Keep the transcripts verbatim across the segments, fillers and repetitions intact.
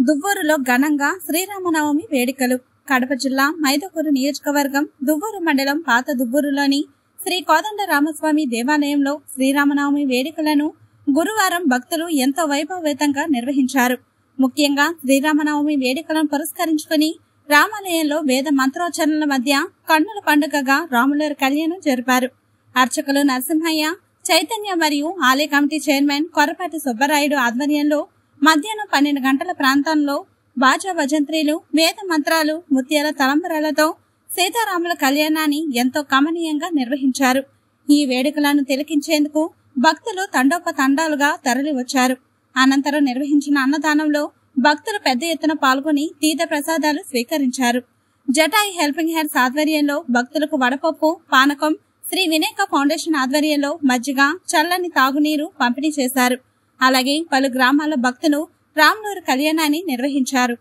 దువ్వూరులో ఘనంగా శ్రీరామనవమి వేడుకలు. కడప జిల్లా మైదుకూరు నియోజకవర్గం దువ్వూరు మండలం పాత దువ్వూరులోని శ్రీ కోదండ రామస్వామి దేవాలయంలో శ్రీరామనవమి వేడుకలను గురువారం భక్తులు ఎంతో వైభవపేతంగా నిర్వహించారు. ముఖ్యంగా శ్రీరామనవమి వేడుకలను పురస్కరించుకుని రామాలయంలో వేద మంత్రోచ్చరణల మధ్య కన్నుల పండుగగా రాములవారి కళ్యాణం జరిపారు. అర్చకులు నరసింహయ్య, చైతన్య మరియు ఆలయ కమిటీ చైర్మన్ కొర్రపాటి సుబ్బరాయుడు ఆధ్వర్యంలో మధ్యాహ్నం పన్నెండు గంటల ప్రాంతంలో బాజా భజంత్రీలు, వేద మంత్రాలు, ముత్యాల తలంబరాలతో సీతారాముల కళ్యాణాన్ని ఎంతో కమనీయంగా నిర్వహించారు. ఈ వేడుకలను తిలకించేందుకు భక్తులు తండోపతండాలుగా తరలి వచ్చారు. అనంతరం నిర్వహించిన అన్నదానంలో భక్తులు పెద్ద ఎత్తున పాల్గొని తీర్థ ప్రసాదాలు స్వీకరించారు. జటాయి హెల్పింగ్ హ్యాండ్స్ ఆధ్వర్యంలో భక్తులకు వడపప్పు, పానకం, శ్రీ వినాయక ఫౌండేషన్ ఆధ్వర్యంలో మజ్జిగ, చల్లని తాగునీరు పంపిణీ చేశారు. అలాగే పలు గ్రామాల భక్తులు రాములవారి కళ్యాణాన్ని నిర్వహించారు.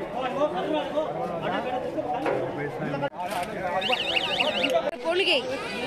చెప్పు